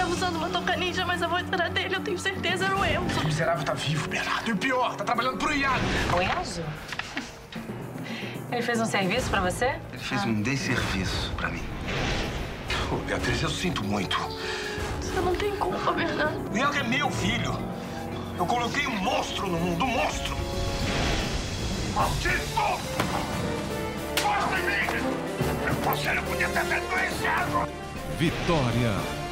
tava usando uma toca ninja, mas a voz era dele, eu tenho certeza, era o Enzo. O miserável tá vivo, Bernardo. E o pior, tá trabalhando pro Iago. O Enzo? Ele fez um serviço pra você? Ele fez um desserviço pra mim. Ô, Beatriz, eu sinto muito. Você não tem culpa, Bernardo. O Iago é meu filho. Eu coloquei um monstro no mundo, um monstro. Maldito! Gosta em mim! Você não podia ter feito isso, Iago! Vitória.